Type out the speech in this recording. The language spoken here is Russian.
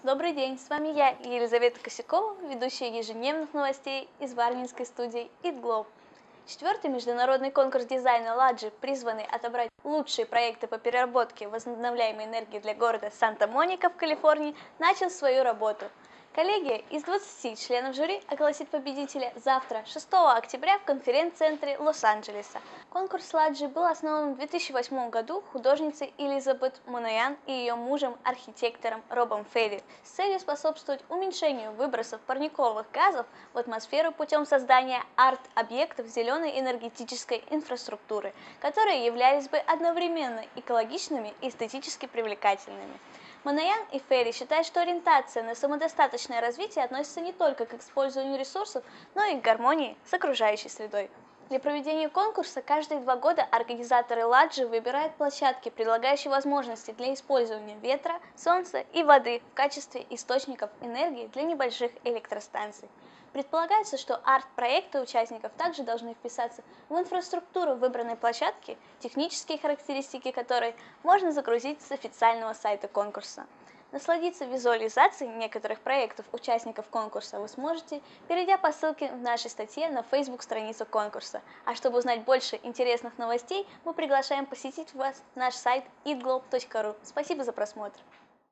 Добрый день, с вами я, Елизавета Косякова, ведущая ежедневных новостей из варвинской студии Eat Globe. Четвертый международный конкурс дизайна Ладжи, призванный отобрать лучшие проекты по переработке возобновляемой энергии для города Санта-Моника в Калифорнии, начал свою работу. Коллегия из 20 членов жюри огласит победителя завтра, 6 октября, в конференц-центре Лос-Анджелеса. Конкурс Ладжи был основан в 2008 году художницей Элизабет Моноян и ее мужем, архитектором Робом Ферри, с целью способствовать уменьшению выбросов парниковых газов в атмосферу путем создания арт-объектов зеленой энергетической инфраструктуры, которые являлись бы одновременно экологичными и эстетически привлекательными. Моноян и Ферри считают, что ориентация на самодостаточное развитие относится не только к использованию ресурсов, но и к гармонии с окружающей средой. Для проведения конкурса каждые 2 года организаторы Ладжи выбирают площадки, предлагающие возможности для использования ветра, солнца и воды в качестве источников энергии для небольших электростанций. Предполагается, что арт-проекты участников также должны вписаться в инфраструктуру выбранной площадки, технические характеристики которой можно загрузить с официального сайта конкурса. Насладиться визуализацией некоторых проектов участников конкурса вы сможете, перейдя по ссылке в нашей статье на Facebook-страницу конкурса. А чтобы узнать больше интересных новостей, мы приглашаем посетить вас наш сайт eatglobe.ru. Спасибо за просмотр!